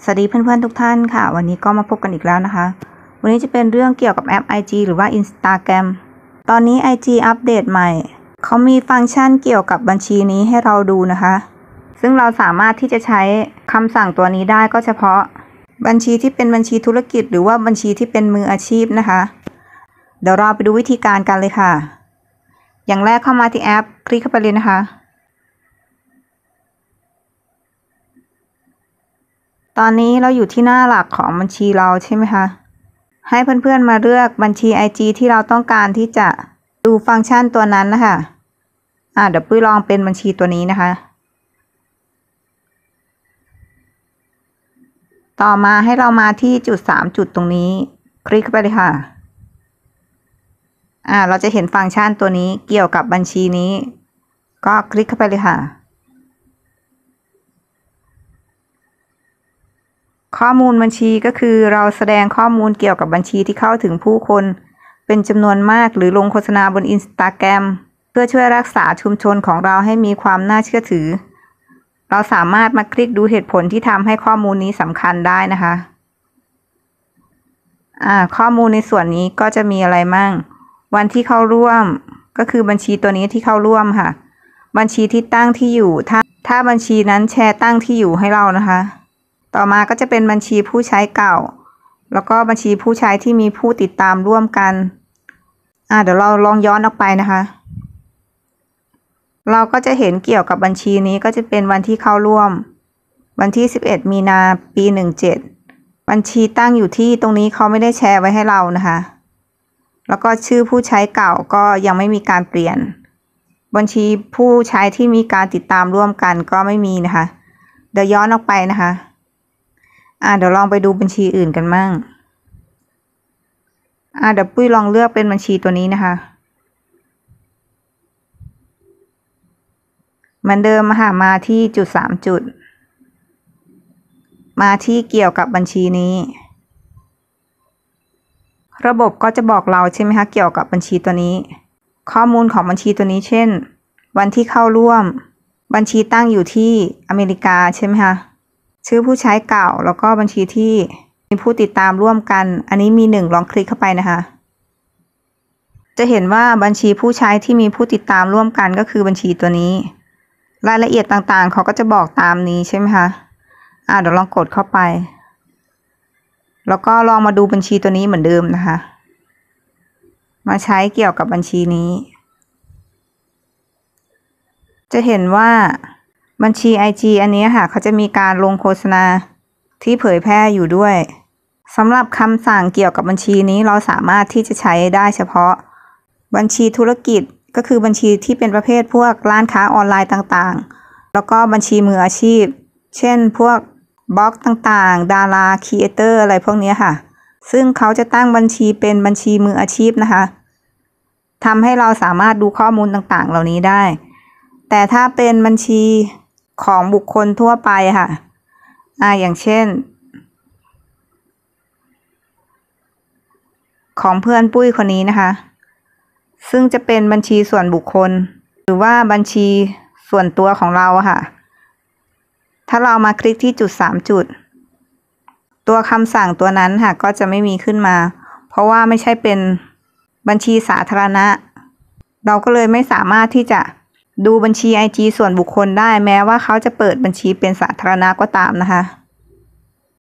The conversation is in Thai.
สวัสดีเพื่อนๆทุกท่านค่ะวันนี้ก็มาพบกันอีกแล้วนะคะวันนี้จะเป็นเรื่องเกี่ยวกับแอป IG หรือว่า Instagram ตอนนี้ IG อัปเดตใหม่เขามีฟังก์ชันเกี่ยวกับบัญชีนี้ให้เราดูนะคะซึ่งเราสามารถที่จะใช้คำสั่งตัวนี้ได้ก็เฉพาะบัญชีที่เป็นบัญชีธุรกิจหรือว่าบัญชีที่เป็นมืออาชีพนะคะเดี๋ยวเราไปดูวิธีการกันเลยค่ะอย่างแรกเข้ามาที่แอปคลิกเข้าไปเลยนะคะตอนนี้เราอยู่ที่หน้าหลักของบัญชีเราใช่ไหมคะให้เพื่อนๆมาเลือกบัญชี IG ที่เราต้องการที่จะดูฟังก์ชันตัวนั้นนะคะเดี๋ยวปุ้ยลองเป็นบัญชีตัวนี้นะคะต่อมาให้เรามาที่จุด3จุดตรงนี้คลิกเข้าไปเลยค่ะเราจะเห็นฟังก์ชันตัวนี้เกี่ยวกับบัญชีนี้ก็คลิกเข้าไปเลยค่ะข้อมูลบัญชีก็คือเราแสดงข้อมูลเกี่ยวกับบัญชีที่เข้าถึงผู้คนเป็นจำนวนมากหรือลงโฆษณาบน Instagram เพื่อช่วยรักษาชุมชนของเราให้มีความน่าเชื่อถือเราสามารถมาคลิกดูเหตุผลที่ทำให้ข้อมูลนี้สำคัญได้นะคะข้อมูลในส่วนนี้ก็จะมีอะไรมั่งวันที่เข้าร่วมก็คือบัญชีตัวนี้ที่เข้าร่วมค่ะบัญชีที่ตั้งที่อยู่ถ้าบัญชีนั้นแชร์ตั้งที่อยู่ให้เรานะคะต่อมาก็จะเป็นบัญชีผู้ใช้เก่าแล้วก็บัญชีผู้ใช้ที่มีผู้ติดตามร่วมกันเดี๋ยวเราลองย้อนออกไปนะคะเราก็จะเห็นเกี่ยวกับบัญชีนี้ก็จะเป็นวันที่เข้าร่วมวันที่11มีนาปี17บัญชีตั้งอยู่ที่ตรงนี้เขาไม่ได้แชร์ไว้ให้เรานะคะแล้วก็ชื่อผู้ใช้เก่าก็ยังไม่มีการเปลี่ยนบัญชีผู้ใช้ที่มีการติดตามร่วมกันก็ไม่มีนะคะเดี๋ยวย้อนออกไปนะคะเดี๋ยวลองไปดูบัญชีอื่นกันมั่งเดี๋ยวปุ้ยลองเลือกเป็นบัญชีตัวนี้นะคะเหมือนเดิมมาที่จุด3จุดมาที่เกี่ยวกับบัญชีนี้ระบบก็จะบอกเราใช่ไหมคะเกี่ยวกับบัญชีตัวนี้ข้อมูลของบัญชีตัวนี้เช่นวันที่เข้าร่วมบัญชีตั้งอยู่ที่อเมริกาใช่ไหมคะชื่อผู้ใช้เก่าแล้วก็บัญชีที่มีผู้ติดตามร่วมกันอันนี้มี1ลองคลิกเข้าไปนะคะจะเห็นว่าบัญชีผู้ใช้ที่มีผู้ติดตามร่วมกันก็คือบัญชีตัวนี้รายละเอียดต่างๆเขาก็จะบอกตามนี้ใช่ไหมคะเดี๋ยวลองกดเข้าไปแล้วก็ลองมาดูบัญชีตัวนี้เหมือนเดิมนะคะมาใช้เกี่ยวกับบัญชีนี้จะเห็นว่าบัญชี IG อันนี้ค่ะเขาจะมีการลงโฆษณาที่เผยแพร่อยู่ด้วยสำหรับคำสั่งเกี่ยวกับบัญชีนี้เราสามารถที่จะใช้ได้เฉพาะบัญชีธุรกิจก็คือบัญชีที่เป็นประเภทพวกร้านค้าออนไลน์ต่างๆแล้วก็บัญชีมืออาชีพเช่นพวกบล็อกต่างๆดาราครีเอเตอร์อะไรพวกนี้ค่ะซึ่งเขาจะตั้งบัญชีเป็นบัญชีมืออาชีพนะคะทำให้เราสามารถดูข้อมูลต่างๆเหล่านี้ได้แต่ถ้าเป็นบัญชีของบุคคลทั่วไปค่ะอย่างเช่นของเพื่อนปุ้ยคนนี้นะคะซึ่งจะเป็นบัญชีส่วนบุคคลหรือว่าบัญชีส่วนตัวของเราค่ะถ้าเรามาคลิกที่จุด3จุดตัวคำสั่งตัวนั้นค่ะก็จะไม่มีขึ้นมาเพราะว่าไม่ใช่เป็นบัญชีสาธารณะเราก็เลยไม่สามารถที่จะดูบัญชี IG ส่วนบุคคลได้แม้ว่าเขาจะเปิดบัญชีเป็นสาธารณะก็ตามนะคะ